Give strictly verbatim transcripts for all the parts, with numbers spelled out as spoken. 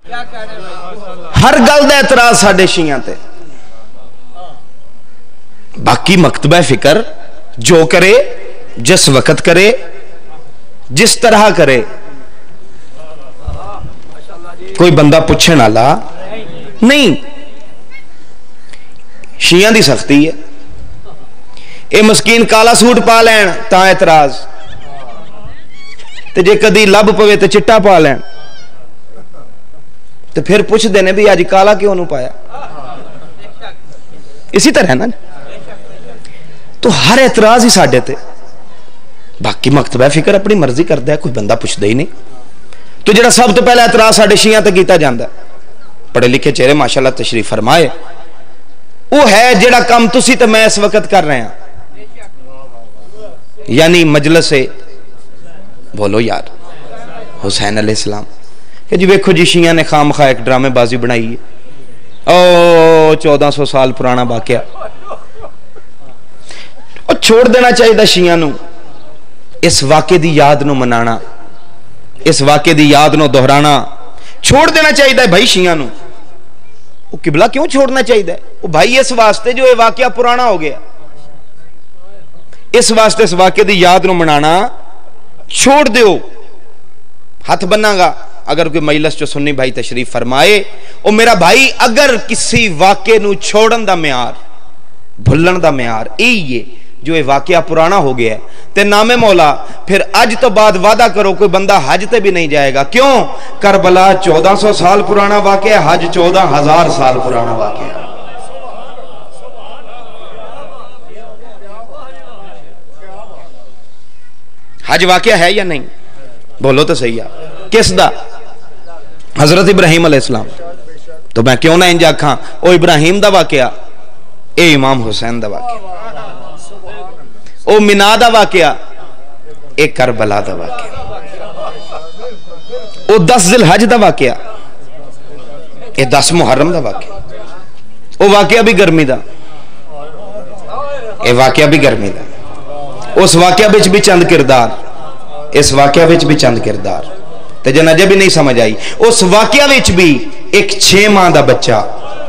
ہر گل دا اعتراض ساڈے شیعہ تے. باقی مکتبہ فکر جو کرے جس وقت کرے جس طرح کرے کوئی بندہ پوچھنے والا نہیں. شیعہ دی سختی ہے. اے مسکین کالا سوٹ پا لین تا اعتراض, تے جے کدی لب پوے تے چٹا پا لین تو پھر پوچھ دینے بھی آج کالا کیوں نو پایا. اسی طرح ہے نا. تو ہر اعتراض ہی ساڈے تے. باقی مکتبہ فکر اپنی مرضی کرتا ہے, کوئی بندہ پوچھتا ہی نہیں. تو جڑا سب تو پہلا اعتراض ساڈے شیعہ تے کیتا جاندا ہے, پڑھے لکھے چہرے ماشاءاللہ تشریف فرمائے, وہ ہے جڑا کام تسی تے میں اس وقت کر رہے ہیں, یعنی مجلس بولو یار حسین علیہ السلام. کہ جی ویکھو جی شیعہ نے خام خواہ ایک ڈرامے بازی بنائی ہے, او چودہ سو سال پرانا واقعہ. اور چھوڑ دینا چاہیے شیعہ نو اس واقعے دی یاد نو منانا, اس واقعے دی یاد نو دہرانا چھوڑ دینا چاہیے بھائی شیعہ نو. وہ قبلہ کیوں چھوڑنا چاہیے؟ وہ بھائی اس واسطے جو یہ واقعہ پرانا ہو گیا, اس واسطے اس واقعے دی یاد نو منانا چھوڑ دیو. ہاتھ بننا گا اگر کوئی مجلس جو سنی بھائی تشریف فرمائے, او میرا بھائی اگر کسی واقعے نو چھوڑن دا معیار بھلن دا معیار یہی ہے جو یہ واقعہ پرانا ہو گیا ہے تے نام مولا, پھر اج تو بعد وعدہ کرو کوئی بندہ حج تے بھی نہیں جائے گا. کیوں؟ کربلا چودہ سو سال پرانا واقعہ, حج چودہ ہزار سال پرانا واقعہ. حج واقعہ ہے یا نہیں؟ بولو تو صحیح ہے. کس دا؟ حضرت ابراہیم علیہ السلام. تو میں کیوں نہ انج آکھاں او ابراہیم دا واقعہ, اے امام حسین دا واقعہ, او مینا دا واقعہ, اے کربلا دا واقعہ, او دس ذی الحج دا واقعہ, اے دس محرم دا واقعہ. او واقعہ بھی گرمی دا, اے واقعہ بھی گرمی دا. اس واقعہ بچ بھی چند کردار, اس واقعہ بچ بھی چند کردار. تے جن اجے بھی نہیں سمجھ آئی, اس واقعہ بچ بھی ایک چھ ماہ دا بچہ,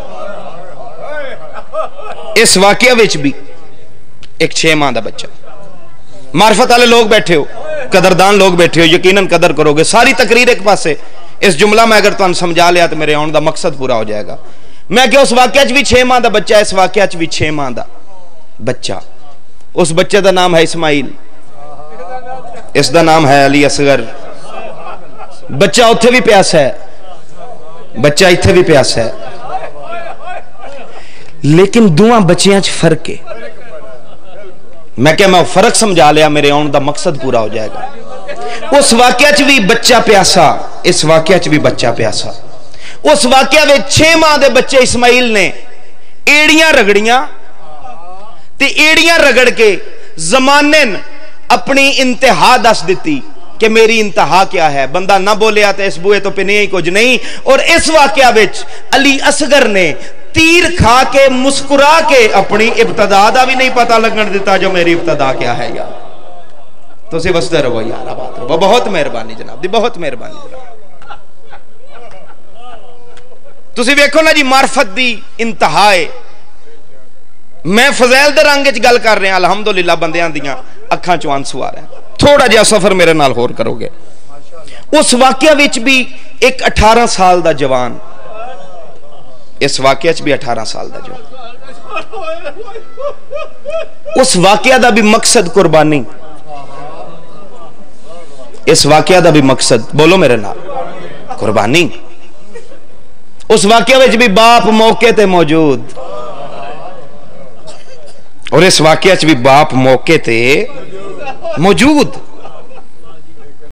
اس واقعہ وچ بھی ایک چھ ماہ دا بچہ. معرفت والے لوگ بیٹھے ہو, قدردان لوگ بیٹھے ہو, یقیناً قدر کرو گے. ساری تقریر ایک پاسے, اس جملہ میں اگر تم سمجھا لیا تو میرے آن دا مقصد پورا ہو جائے گا. میں کہ اس واقعہ چ بھی چھ ماہ دا بچہ, اس واقعہ چ بھی چھ ماہ دا بچہ. اس بچے دا نام ہے اسماعیل, اس دا نام ہے علی اصغر. بچہ اتھے بھی پیاس ہے, بچہ اتھے بھی پیاس ہے, لیکن دوہاں بچیاں چ فرق ہے. میں کہ میں فرق سمجھا لیا میرے آن دا مقصد پورا ہو جائے گا. اس واقعہ چ بھی بچہ پیاسا, اس واقعہ چ بھی بچہ پیاسا. اس واقعہ میں چھ ماہ دے بچے اسماعیل نے ایڑیاں رگڑیاں, تے ایڑیاں رگڑ کے زمانے اپنی انتہا دس دیتی کہ میری انتہا کیا ہے. بندہ نہ بولے آتے اس بوئے تو پنے ہی کچھ نہیں. اور اس واقعہ وچ علی اصغر نے تیر کھا کے مسکرا کے اپنی ابتدا دا بھی نہیں پتہ لگن دیتا جو میری ابتدا کیا ہے. یار تو سی وسدے رہو یار, آباد رہو. بہت مہربانی جناب دی, بہت مہربانی جناب. تسی ویکھو نا جی معرفت دی انتہا ہے. میں فضیل دے رنگ وچ گل کر رہے ہیں, الحمدللہ بندیاں دیاں اکھاں چوں آنسو آ رہے ہیں. تھوڑا جہا سفر میرے نال ہور کرو گے. اس واقعہ وچ بھی ایک اٹھارہ سال دا جوان, اس واقعہ وچ بھی اٹھارہ سال دا جوان. اس واقعہ دا بھی مقصد قربانی, اس واقعہ دا بھی مقصد بولو میرے نال قربانی. اس واقعہ وچ بھی باپ موقع تے موجود, اور اس واقعہ وچ بھی باپ موقع تے موجود.